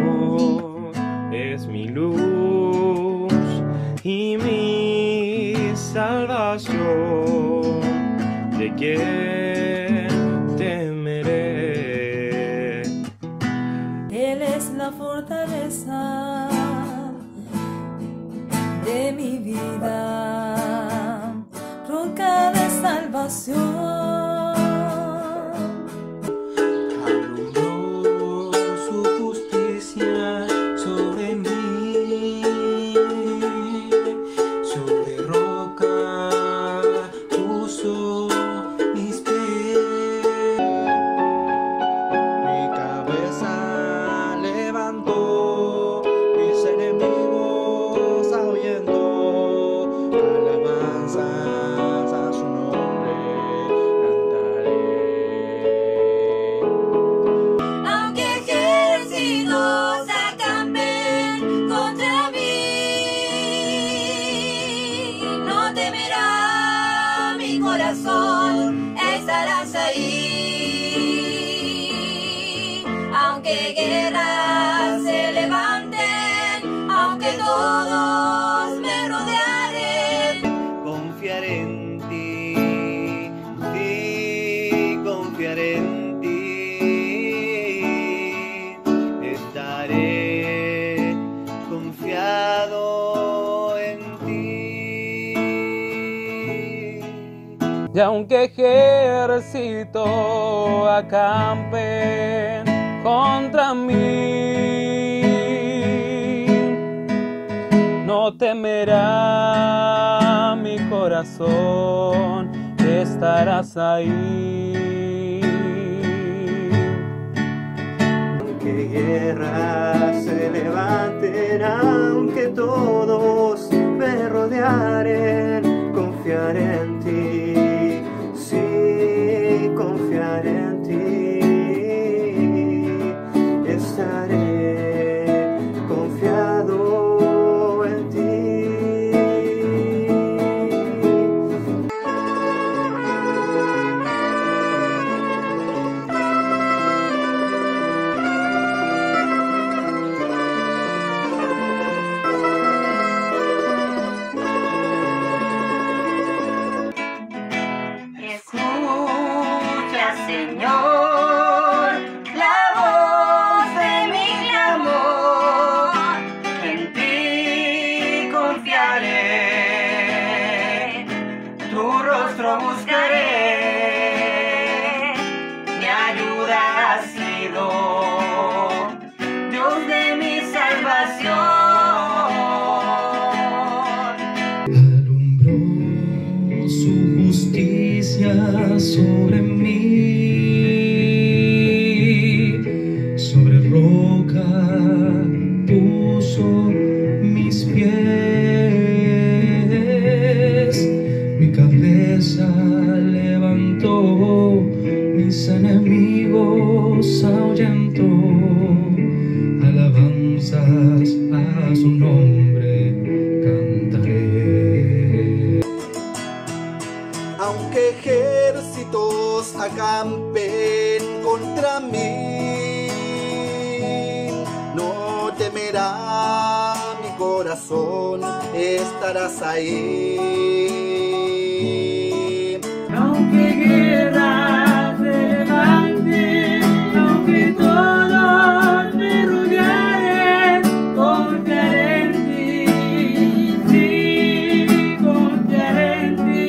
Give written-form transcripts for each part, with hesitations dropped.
es mi luz y mi salvación. ¿De quién temeré? Él es la fortaleza de mi vida, roca de salvación. Alumbró su justicia sobre mí, sobre roca puso mis pies. Mi cabeza levantó, mis enemigos ahuyentó. Alabanzas a su nombre cantaré. Aunque ejércitos acampen contra mí, no temerá mi corazón, estarás ahí. Aunque guerras se levanten, aunque todos me rodearen, Confiaré en ti, sí, confiaré en ti. Estaré confiado en ti. Y aunque ejército acampen contra mí, no temerá mi corazón, estarás ahí. Aunque guerras se levanten, aunque todos me rodearen, confiaré en ti, sí, confiaré en ti. Estaré confiado en ti. escucha, Señor, la voz de mi clamor. En ti confiaré, tu rostro buscaré. Mi ayuda has sido, Dios de mi salvación. Alumbró su justicia sobre mí, sobre roca puso mis pies. Mi cabeza levantó, mis enemigos ahuyentó. Alabanzas a su nombre cantaré. Aunque ejércitos acampen contra mí, no temerá mi corazón, estarás ahí. Aunque guerras se levanten, aunque todos me rodearen, confiaré en ti, sí, confiaré en ti.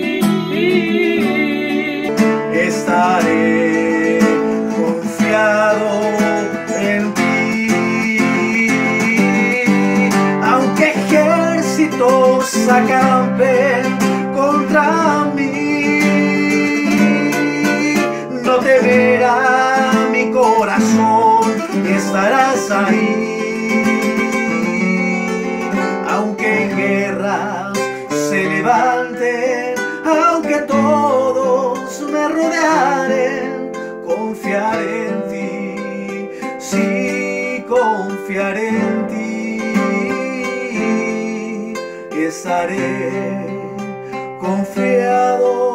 Estaré confiado en ti. Aunque ejércitos acampen contra mí, no temerá mi corazón, estarás ahí. Aunque guerras se levanten, aunque todos me rodearen, confiaré en ti, sí, confiaré en ti. Estaré confiado